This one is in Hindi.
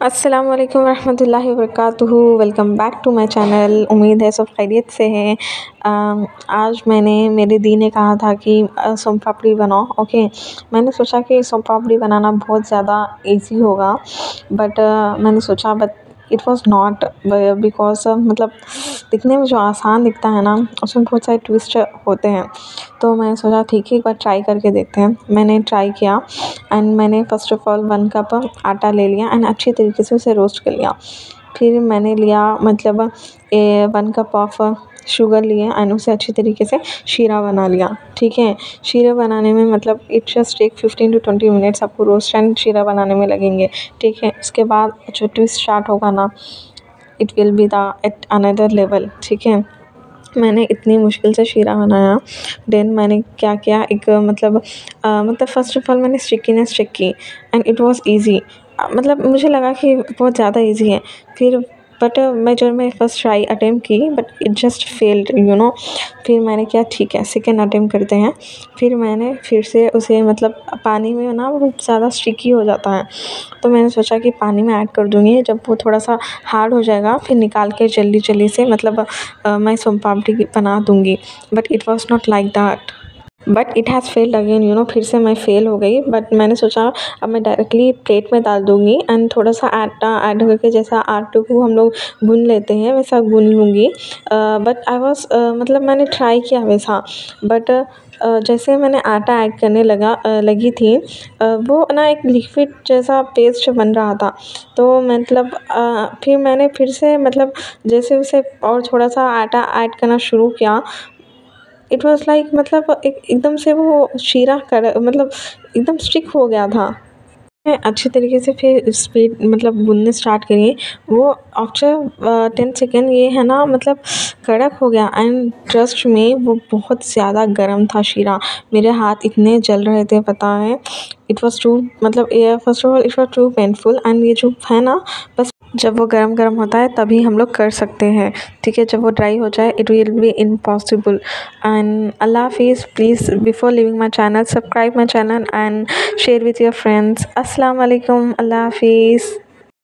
अस्सलाम वालेकुम रहमतुल्लाहि वबरकातुहू। Welcome back to my channel. उम्मीद है सब खैरियत से हैं। आज मेरे दी ने कहा था कि सोन पापड़ी बनाओ। ओके, मैंने सोचा कि सोन पापड़ी बनाना बहुत ज़्यादा इजी होगा, बट मैंने सोचा but it was not, because मतलब दिखने में जो आसान दिखता है ना, उसमें बहुत सारे ट्विस्ट होते हैं। तो मैंने सोचा ठीक है, एक बार ट्राई करके देखते हैं। मैंने ट्राई किया एंड मैंने फ़र्स्ट ऑफ़ ऑल 1 कप आटा ले लिया एंड अच्छी तरीके से उसे रोस्ट कर लिया। फिर मैंने लिया मतलब 1 कप ऑफ शुगर लिए एंड उसे अच्छी तरीके से शीरा बना लिया। ठीक है, शीरा बनाने में मतलब it just take 15 to 20 minutes आपको रोस्ट एंड शीरा बनाने में लगेंगे। ठीक है, उसके बाद जो ट्विस्ट स्टार्ट होगा ना, it will be the at another level. ठीक है, मैंने इतनी मुश्किल से शीरा बनाया। देन मैंने क्या किया, एक मतलब फ़र्स्ट ऑफ़ ऑल मैंने स्टिकीनेस चेक की एंड इट वाज ईज़ी। मतलब मुझे लगा कि बहुत ज़्यादा ईज़ी है। फिर बट मैं फ़र्स्ट ट्राई अटेम्प्ट की, बट इट जस्ट फेल्ड फिर मैंने किया ठीक है, सेकंड अटेम्प्ट करते हैं। फिर मैंने फिर से उसे मतलब पानी में ना वो ज़्यादा स्टिकी हो जाता है, तो मैंने सोचा कि पानी में ऐड कर दूँगी। जब वो थोड़ा सा हार्ड हो जाएगा फिर निकाल के जल्दी से मतलब मैं सोन पापड़ी बना दूँगी। But it was not like that, but it has failed again. फिर से मैं फ़ेल हो गई। बट मैंने सोचा अब मैं डायरेक्टली प्लेट में डाल दूँगी एंड थोड़ा सा आटा ऐड करके, जैसा आटे को हम लोग गूँध लेते हैं वैसा गूँध लूँगी। बट आई वाज मतलब मैंने ट्राई किया वैसा, बट जैसे मैंने आटा ऐड करने लगी थी, वो ना एक लिक्विड जैसा पेस्ट बन रहा था। तो मतलब फिर मैंने फिर से मतलब जैसे उसे और थोड़ा सा आटा ऐड करना शुरू किया, इट वाज लाइक मतलब एकदम से वो शीरा कर मतलब एकदम स्टिक हो गया था। मैं अच्छी तरीके से फिर स्पीड मतलब गूँथने स्टार्ट करी। वो आफ्टर 10 सेकेंड ये है ना मतलब कड़क हो गया एंड ट्रस्ट में वो बहुत ज़्यादा गर्म था शीरा। मेरे हाथ इतने जल रहे थे, पता है। इट वाज टू मतलब first of all it was too painful and ये जो है ना, बस जब वो गरम होता है तभी हम लोग कर सकते हैं। ठीक है, जब वो ड्राई हो जाए it will be impossible. And Allah हाफिज़। Please before living my channel subscribe my channel and share with your friends. अस्सलाम वालेकुम, अल्लाह हाफिज़।